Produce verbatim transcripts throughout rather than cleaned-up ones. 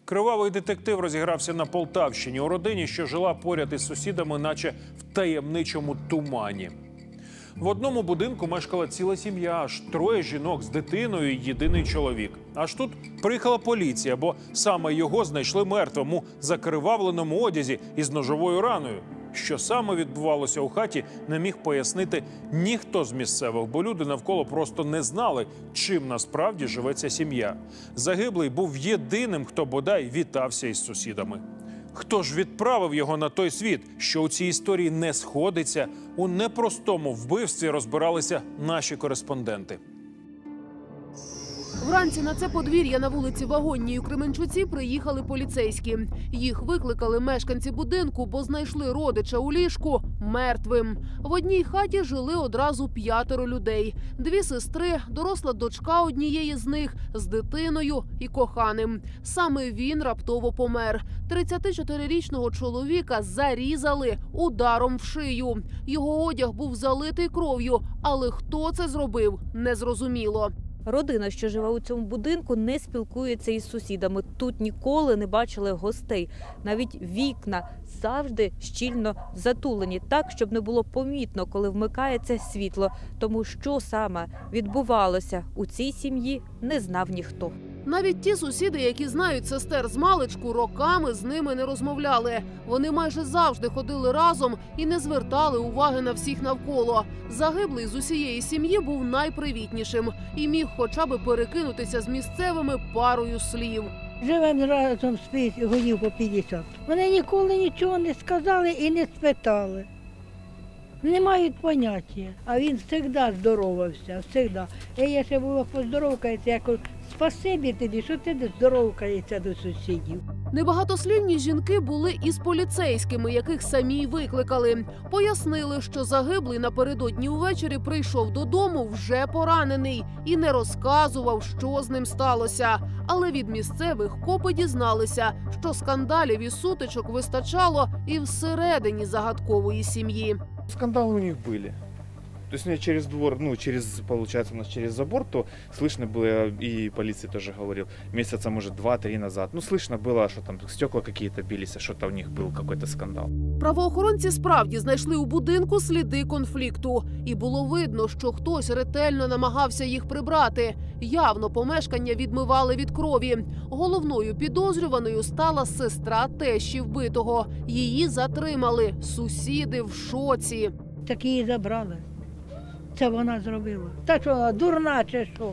Кривавий детектив розігрався на Полтавщині у родині, що жила поряд із сусідами, наче в таємничому тумані. В одному будинку мешкала ціла сім'я, аж троє жінок з дитиною і єдиний чоловік. Аж тут приїхала поліція, бо саме його знайшли мертвим у закривавленому одязі із ножовою раною. Що саме відбувалося у хаті, не міг пояснити ніхто з місцевих, бо люди навколо просто не знали, чим насправді живе ця сім'я. Загиблий був єдиним, хто бодай вітався із сусідами. Хто ж відправив його на той світ, що у цій історії не сходиться? У непростому вбивстві розбиралися наші кореспонденти. Вранці на це подвір'я на вулиці Вагонній у Кременчуці приїхали поліцейські. Їх викликали мешканці будинку, бо знайшли родича у ліжку мертвим. В одній хаті жили одразу п'ятеро людей. Дві сестри, доросла дочка однієї з них з дитиною і коханим. Саме він раптово помер. тридцятичотирирічного чоловіка зарізали ударом в шию. Його одяг був залитий кров'ю, але хто це зробив – незрозуміло. Родина, що живе у цьому будинку, не спілкується із сусідами. Тут ніколи не бачили гостей. Навіть вікна завжди щільно затулені, так, щоб не було помітно, коли вмикається світло. Тому що саме відбувалося у цій сім'ї, не знав ніхто. Навіть ті сусіди, які знають сестер змалечку, роками з ними не розмовляли. Вони майже завжди ходили разом і не звертали уваги на всіх навколо. Загиблий з усієї сім'ї був найпривітнішим і міг хоча б перекинутися з місцевими парою слів. Живемо разом з годів по п'ятдесят. Вони ніколи нічого не сказали і не спитали. Не мають поняття. А він завжди здоровався, завжди. І я ще була поздоровкається, я кажу, спасибі тобі, що ти здоровкаєшся до сусідів. Небагатослівні жінки були із поліцейськими, яких самі й викликали. Пояснили, що загиблий напередодні увечері прийшов додому вже поранений і не розказував, що з ним сталося. Але від місцевих копи дізналися, що скандалів і сутичок вистачало і всередині загадкової сім'ї. Скандалы у них были. То есть через двор, ну, через, получается, у нас через забор, то слышно было, и полиция тоже говорил, месяца, может, два-три назад. Ну, слышно было, что там стекла какие-то бились, что-то у них был какой-то скандал. Правоохоронці справді знайшли у будинку сліди конфлікту. І було видно, що хтось ретельно намагався їх прибрати. Явно помешкання відмивали від крові. Головною підозрюваною стала сестра тещі вбитого. Її затримали. Сусіди в шоці. Так її забрали. Це вона зробила. Та що вона, дурна чи що?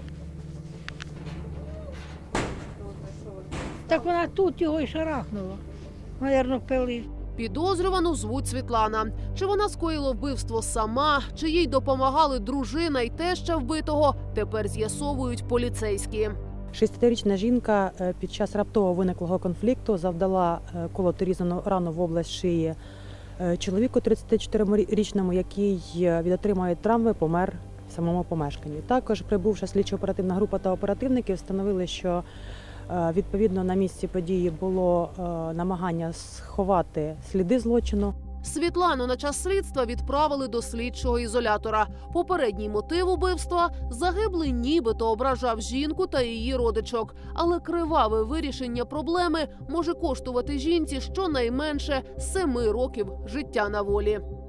Так вона тут його й шарахнула. Навірно, пили. Підозрювану звуть Світлана. Чи вона скоїла вбивство сама, чи їй допомагали дружина й теща вбитого, тепер з'ясовують поліцейські. шістдесятирічна жінка під час раптово виниклого конфлікту завдала колоти різану рану в область шиї чоловіку тридцятичотирирічному, який від отриманої травми помер в самому помешканні. Також прибувша слідчо-оперативна група та оперативники встановили, що відповідно на місці події було намагання сховати сліди злочину. Світлану на час слідства відправили до слідчого ізолятора. Попередній мотив убивства – загиблий нібито ображав жінку та її родичок. Але криваве вирішення проблеми може коштувати жінці щонайменше семи років життя на волі.